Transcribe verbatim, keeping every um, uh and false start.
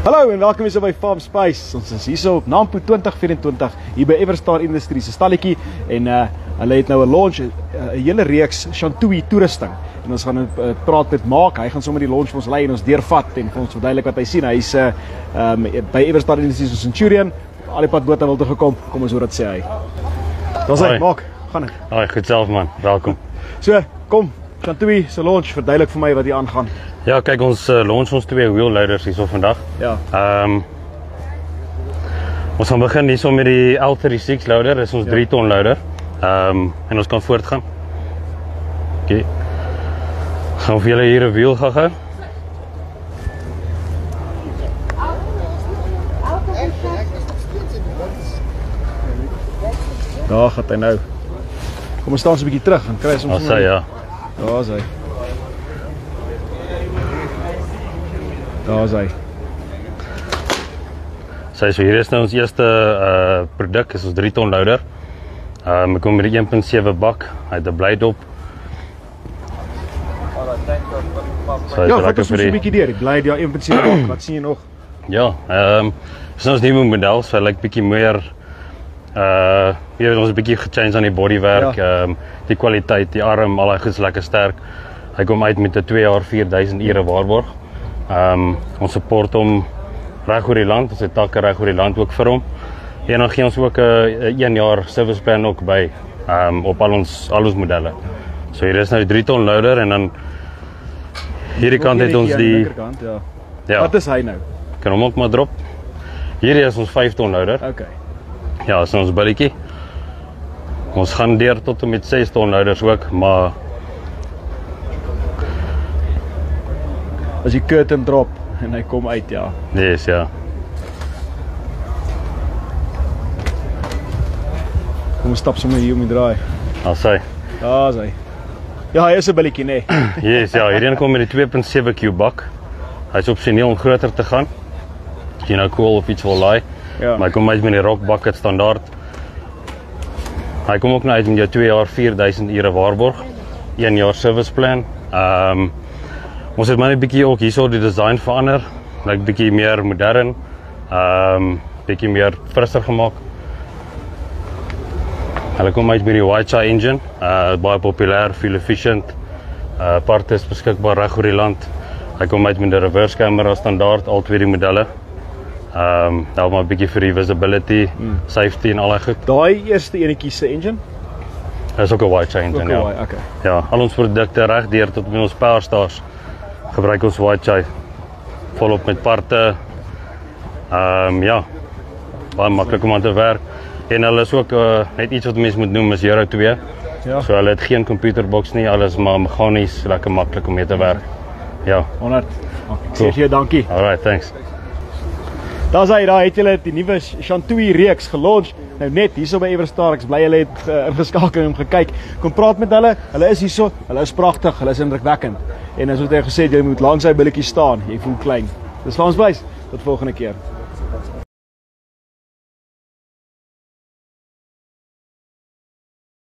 Hallo en welkom weer by Farm Spice. Ons is hier op Nampo twintig vyf-en-twintig hier by Everstar Industrie se stalletjie en uh, hulle het nou 'n launch, 'n uh, hele reeks Shantui toerusting. En ons gaan uh, praat met Mark. Hy gaan sommer die launch vir ons lei en ons deurvat en vir ons verduidelik wat hy sien. Hy's uh, um, by Everstar Industrie se Shantui. Al die pad bote wil toe gekom. Kom ons hoor wat sê hy. Daar's hy, Mark. Gaan dit? Hoi, goed self man. Welkom. So, kom. Shantui se launch, verduidelik vir my wat hier aangaan. Ja, kyk, ons uh, launch ons twee wheel loaders hierso vandag. Ja. Ehm um, Ons gaan begin hierso met die L thirty-six loader, dis ons ja. drie ton loader. Ehm um, en ons kan voortgaan. Oké. Okay. Gaan vir julle hier 'n wiel gou-gou. Daar gaan hy nou. Kom ons staan so 'n bietjie terug en kry ons ons sê ja. Daar's hy. Daar's hy. So, so hier is nou ons eerste uh, produk, is ons drie ton loader. Um, ek kom met die een punt sewe bak, hy het 'n blydop. So, ja, vat ons so 'n bietjie deur, die blyd, ja, een punt sewe bak, wat sien jy nog? Ja, ehm um, dis ons nuwe model, so hy lyk bietjie meer uh jy weet ons 'n bietjie gechange aan die bodywerk, ehm ja. um, die kwaliteit, die arm, al daai goed is lekker sterk. Hy kom uit met 'n twee jaar vier duisend ure waarborg. Ehm um, ons support hom reg oor die land, ons het takke reg oor die land ook vir hom. En dan gee ons ook 'n uh, een jaar service plan ook by ehm um, op al ons al ons modelle. So hier is nou die drie ton loader en dan hierdie kant het ons die kant, ja. Ja. Wat is hy nou? Kan hom ook maar drop. Hierdie is ons vyf ton loader. Okay. Ja, is ons billetjie. Ons gaan deur tot en met ses ton loaders ook, maar as die curtain drop en hy kom uit, ja. Yes, ja. Kom ons stap sommer hier om die draai. Al sy. Daar's hy. Ja, hy is 'n billetjie, nee. Yes, ja, hierdie kom met die twee punt sewe cube bak. Hy's opsioneel om groter te gaan. As jy nou cool of iets wil laai. Ja. Maar hy kom uit met die rock bucket standaard. Hy kom ook nou uit met jou twee jaar vier duisend ure waarborg. een jaar service plan. Ehm um, Ons het maar net bietjie ook hierso die design verander, like bietjie meer modern, ehm um, bietjie meer frisser gemaak. Hulle kom uit met die White engine, uh baie populêr, fuel efficient. Uh parte is beskikbaar reg oor die land. Hy kom uit met 'n reverse camera standaard, al twee die modelle. Ehm um, nou maar bietjie vir die visibility, mm. safety en al daai goed. Daai eerste enetjie se engine? Dis ook 'n White engine, ja. White, okay. Ja, al ons produkte reg deur tot met ons powerstars. Gebruik ons white chai volop met parte. Ehm um, ja, baie maklik om aan te werk. En hulle is ook uh, net iets wat mense moet noem is Euro twee. Ja. So hulle het geen computerbox nie, alles maar meganies, lekker maklik om mee te werk. Ja. honderd. Ek sê vir jou dankie. Alright, thanks. Daar's hy, daar het julle die nuwe Shantui reeks gelaunch. Nou net hierso by Everstar, ek bly julle het uh, ingeskakel en hom gekyk. Kom praat met hulle. Hulle is hierso, hulle is pragtig, hulle is indrukwekkend. En as wat hy gesê het, jy moet langs sy billetjie staan. Jy voel klein. Dis Farm Spice. Tot volgende keer.